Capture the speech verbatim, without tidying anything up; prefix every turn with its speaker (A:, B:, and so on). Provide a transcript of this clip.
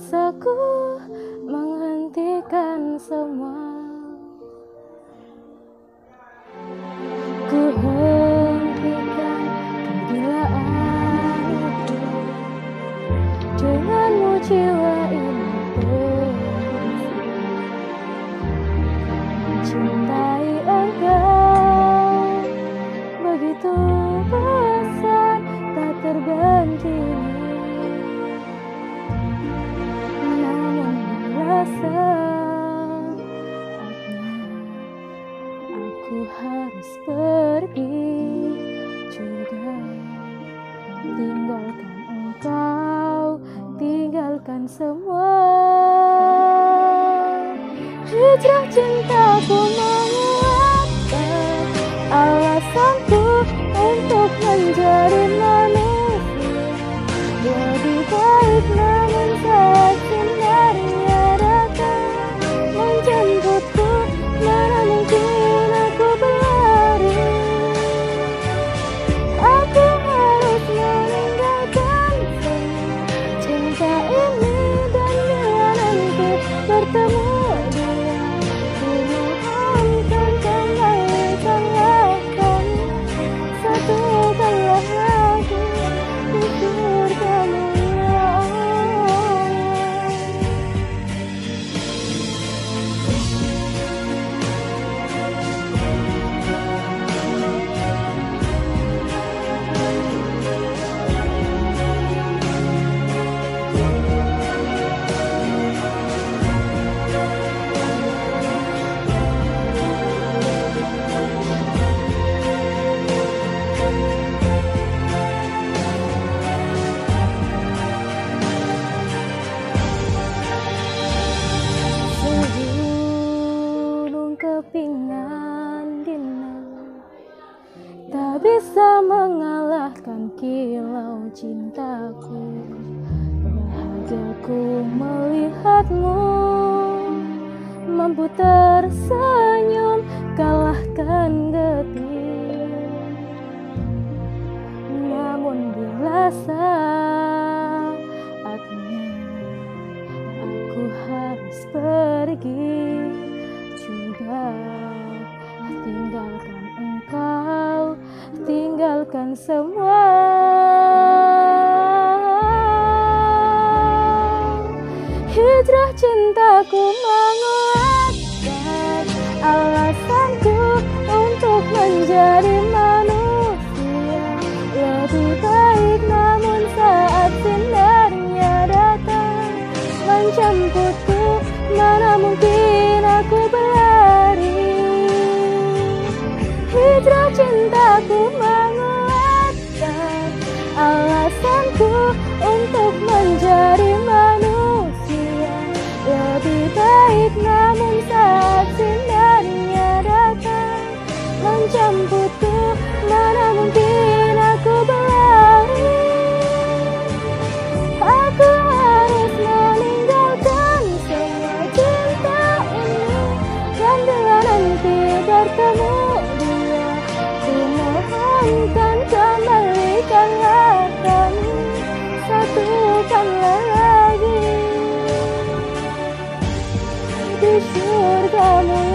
A: memaksaku menghentikan semua. Ku hentikan kegilaan itu. Denganmu jiwa ini terisi. Mencintai engkau begitu besar, tak terbanding. Namun merasa aku harus pergi juga, tinggalkan engkau, tinggalkan semua. Hijrah cintaku menguatkan alasanku untuk menjadi manusia lebih baik, namun saat sinarnya datang menjemputku, mana mungkin aku berlari. Aku harus meninggalkan semua cinta ini, dan bila nanti bertemu dia, ku mohonkan kembalikanlah kami, satukanlah lagi di surgamu ya Allah. Segunung kepingan dina tak bisa mengalahkan kilau cintaku. Bahagiaku melihatmu mampu tersenyum kalahkan getir. Namun bila saatnya aku harus pergi juga, tinggalkan engkau, tinggalkan semua. Hijrah cintaku menguatkan alasanku untuk menjadi manusia lebih baik, namun saat sinarnya datang menjemputku, mana mungkin aku berlari. Hijrah cintaku menguatkan alasanku untuk menjadi manusia lebih baik, namun saat sinarnya datang menjemputku, mana mungkin aku berlari. Aku harus meninggalkan semua cinta ini, dan bila nanti bertemu dia, ku mohonkan kembalikanlah kami, satukanlah lagi di surgamu.